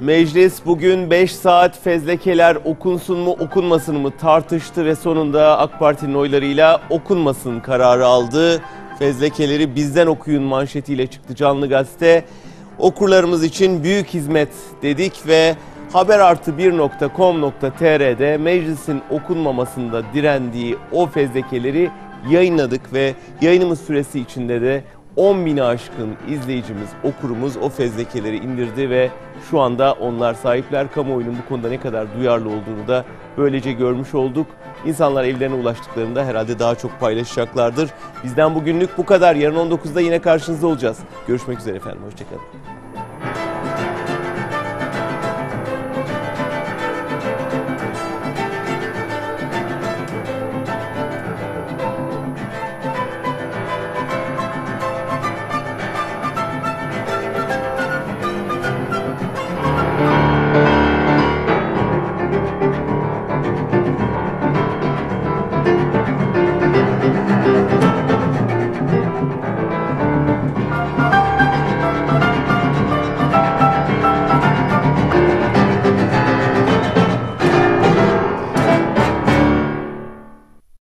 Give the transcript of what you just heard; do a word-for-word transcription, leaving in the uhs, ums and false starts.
Meclis bugün beş saat fezlekeler okunsun mu okunmasın mı tartıştı ve sonunda AK Parti'nin oylarıyla okunmasın kararı aldı. Fezlekeleri bizden okuyun manşetiyle çıktı Canlı Gazete. Okurlarımız için büyük hizmet dedik ve haber artı bir nokta com nokta tr'de meclisin okunmamasında direndiği o fezlekeleri yayınladık ve yayınımız süresi içinde de on bini aşkın izleyicimiz, okurumuz o fezlekeleri indirdi ve şu anda onlar sahipler. Kamuoyunun bu konuda ne kadar duyarlı olduğunu da böylece görmüş olduk. İnsanlar evlerine ulaştıklarında herhalde daha çok paylaşacaklardır. Bizden bugünlük bu kadar. Yarın on dokuzda yine karşınızda olacağız. Görüşmek üzere efendim. Hoşçakalın.